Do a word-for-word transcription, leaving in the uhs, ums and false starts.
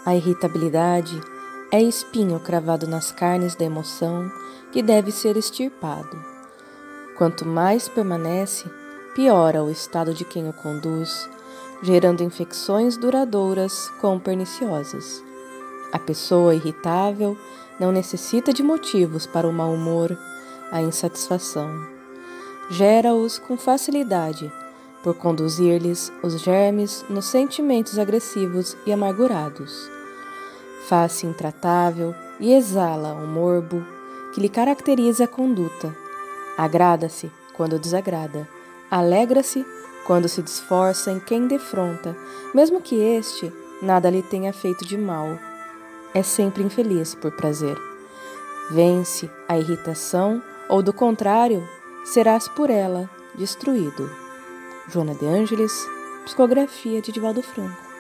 A irritabilidade é espinho cravado nas carnes da emoção que deve ser extirpado. Quanto mais permanece, piora o estado de quem o conduz, gerando infecções duradouras quão perniciosas. A pessoa irritável não necessita de motivos para o mau humor, a insatisfação. Gera-os com facilidade, por conduzir-lhes os germes nos sentimentos agressivos e amargurados. Faz-se intratável e exala o morbo que lhe caracteriza a conduta. Agrada-se quando desagrada, alegra-se quando se desforça em quem defronta, mesmo que este nada lhe tenha feito de mal. É sempre infeliz por prazer. Vence a irritação ou, do contrário, serás por ela destruído. Joana de Ângeles, Psicografia de Divaldo Franco.